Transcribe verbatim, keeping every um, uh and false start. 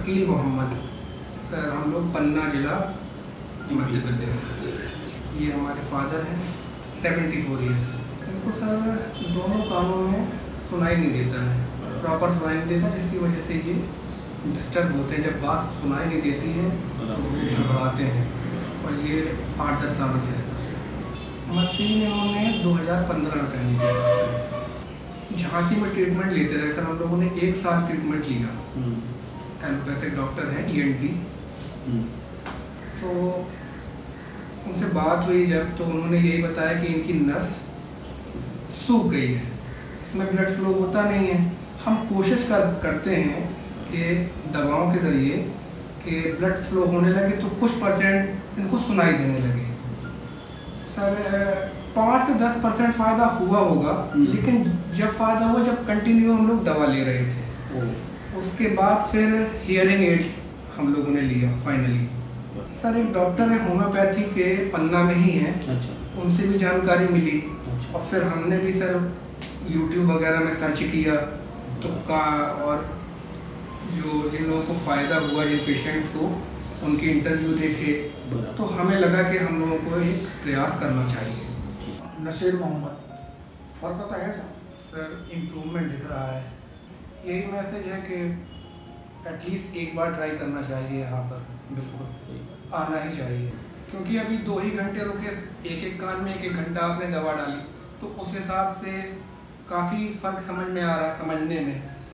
Aqeel Mohammad. Sir हम लोग पन्ना जिला मध्य प्रदेश। ये हमारे फादर हैं, सेवेंटी फोर ईयर्स। इनको सर दोनों कानों में सुनाई नहीं देता है, प्रॉपर सुनाई नहीं देता, जिसकी वजह से ये डिस्टर्ब होते हैं। जब बात सुनाई नहीं देती है तो वो घबराते हैं, और ये आठ दस सालों से है सर। मशीन इन्होंने दो हज़ार पंद्रह में पहनी थी। झांसी में ट्रीटमेंट लेते रहे सर, हम लोगों ने एक साल ट्रीटमेंट लिया। एलोपैथिक डॉक्टर हैं, ई एन टी। तो उनसे बात हुई जब, तो उन्होंने यही बताया कि इनकी नस सूख गई है, इसमें ब्लड फ्लो होता नहीं है। हम कोशिश कर करते हैं कि दवाओं के ज़रिए कि ब्लड फ्लो होने लगे तो कुछ परसेंट इनको सुनाई देने लगे। सर पाँच से दस परसेंट फ़ायदा हुआ होगा, लेकिन जब फ़ायदा हुआ जब कंटिन्यू हम लोग दवा ले रहे थे। उसके बाद फिर हियरिंग एड हम लोगों ने लिया फाइनली। सर एक डॉक्टर है होम्योपैथी के, पन्ना में ही हैं। अच्छा। उनसे भी जानकारी मिली। अच्छा। और फिर हमने भी सर यूट्यूब वगैरह में सर्च किया तो का, और जो जिन लोगों को फ़ायदा हुआ, जिन पेशेंट्स को, उनके इंटरव्यू देखे, तो हमें लगा कि हम लोगों को एक प्रयास करना चाहिए। नसीर मोहम्मद। फ़र्क तो है सर, इम्प्रूवमेंट दिख रहा है। यही मैसेज है कि एटलीस्ट एक बार ट्राई करना चाहिए, यहाँ पर बिल्कुल आना ही चाहिए। क्योंकि अभी दो ही घंटे रुके, एक एक कान में एक एक घंटा आपने दवा डाली, तो उस हिसाब से काफ़ी फ़र्क समझ में आ रहा, समझने में।